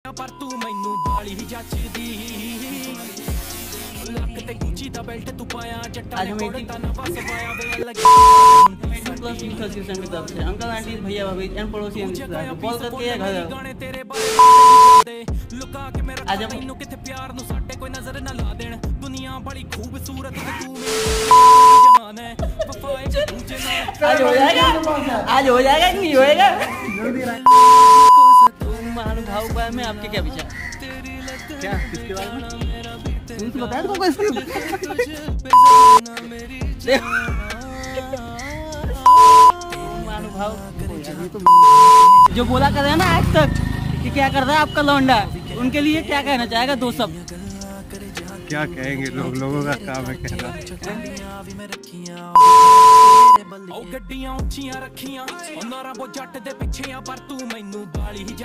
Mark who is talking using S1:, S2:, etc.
S1: पर तू मैनू बाली जचदी लक ते गुची दा बेल्ट तू पाया जट्टा ने कोड़ता ना बस पाया वे लगे
S2: प्लस इंफोसिस की तरफ से अंकल आंटी भैया भाभी एंड पड़ोसी कॉल करके घर
S1: गाने तेरे बारे लुका के मेरा मैनू किथे प्यार नु साडे कोई नजर ना ला देन दुनिया बड़ी खूबसूरत तू जहान है वफाए तुझे ना
S2: आज हो जाएगा कि नहीं होएगा जल्दी महानुभाव पर में आपके क्या विचार
S1: क्या किसके बारे में
S2: तुमसे बताया तुमको इसके महानुभाव जो बोला कर रहे हैं ना आज तक कि क्या कर रहा है आपका लौंडा, उनके लिए क्या कहना चाहेगा? दो शब्द
S3: क्या कहेंगे, लोगों का काम है कहना।
S1: गड्डियां उच्चियां रखियां, नारा वो जट दे पिछे पर तू मैनू बाली